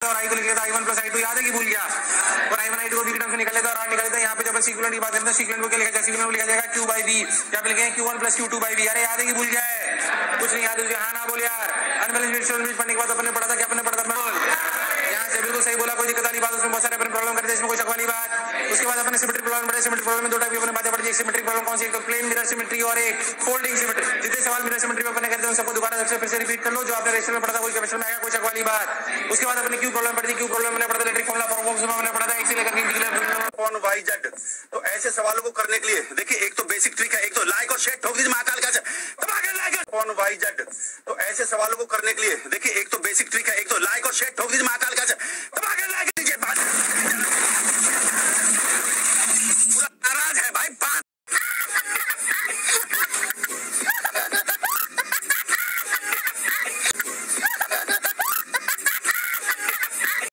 और आई को लिख लेता I1 प्लस I2 याद है कि भूल गया, और I1 I2 को b की टर्म से निकल लेता और r निकल लेता। यहाँ पे जब सीक्वेंट की बात करते हैं सीक्वेंट को क्या लिखा जाए, सीक्वेंट को लिखा जाएगा q by b, यहाँ पे लिखेंगे q1 plus q2 by b। अरे याद है कि भूल गया है, कुछ नहीं याद है, हाँ ना बोल यार। अनबैलेंस्ड मिक्सचर पढ़ने के बाद अपने पढ़ा था क्या, अपने पढ़ा था यहाँ से बिल्कुल सही बोला, कोई दिक्कत वाली बात, उसमें बहुत सारे अपने प्रॉब्लम करते हैं, इसमें कोई शक वाली बात। उसके बाद अपने सिमेट्रिक प्रॉब्लम पढ़े, सिमेट्रिक प्रॉब्लम में दो टाइप की अपने बातें पढ़ी, एक सिमेट्रिक प्रॉब्लम कौन सी, एक तो प्लेन मिरर सिमेट्री और एक फोल्डिंग सिमेट्री। जितने सवाल मिरर सिमेट्री में अपने करते हैं सबको दोबारा फिर से रिपीट कर लो, जो आपने रजिस्टर में पढ़ा था कोई क्वेश्चन में आएगा, कोई शक वाली बात। उसके बाद अपने क्यू प्रॉब्लम पढ़ी, क्यू प्रॉब्लम में पढ़ा था इलेक्ट्रिक फॉर्मूला, फॉर्मूला में पढ़ा था एक्स लेकर कौन वाई जेड। तो ऐसे सवालों को करने के लिए देखिए एक तो बेसिक ट्रिक है, एक तो लाइक और शेयर ठोक दीजिए महाकाल का कौन वाई जेड। तो ऐसे सवालों को करने के लिए देखिए एक तो बेसिक ट्रिक है, एक तो लाइक और शेयर ठोक दीजिए महाकाल का